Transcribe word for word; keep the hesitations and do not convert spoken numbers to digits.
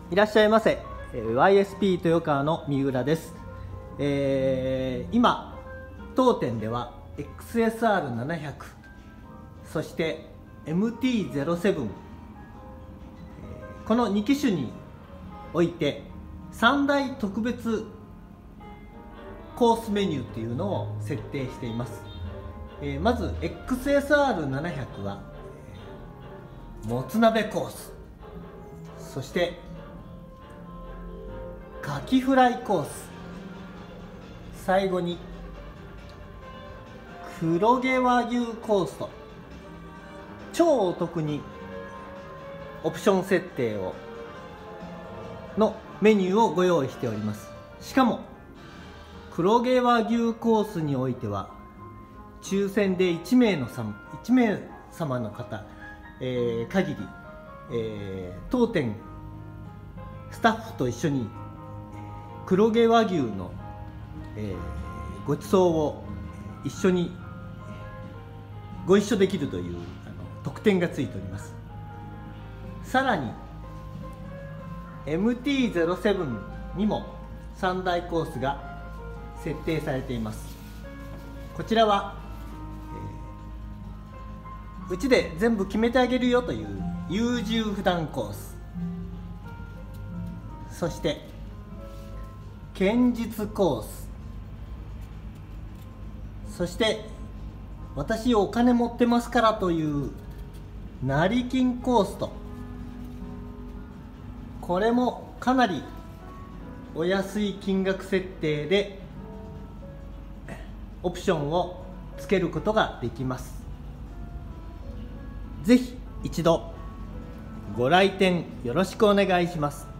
いらっしゃいませ。 ワイエスピー 豊川の三浦です。えー、今当店では エックスエスアールななひゃく そして エムティーゼロセブン このに機種においてさん大特別コースメニューというのを設定しています。えー、まず エックスエスアールななひゃく はもつ鍋コース、そしてカキフライコース、最後に黒毛和牛コースと超お得にオプション設定をのメニューをご用意しております。しかも黒毛和牛コースにおいては抽選でいち名の様いち名様の方、えー、限り、えー、当店スタッフと一緒に黒毛和牛の、えー、ご馳走を一緒にご一緒できるというあの特典がついております。さらに エムティーゼロセブン にもさん大コースが設定されています。こちらは、えー、うちで全部決めてあげるよという優柔不断コース、そして堅実コース、そして私お金持ってますからという成金コースと、これもかなりお安い金額設定でオプションをつけることができます。ぜひ一度ご来店よろしくお願いします。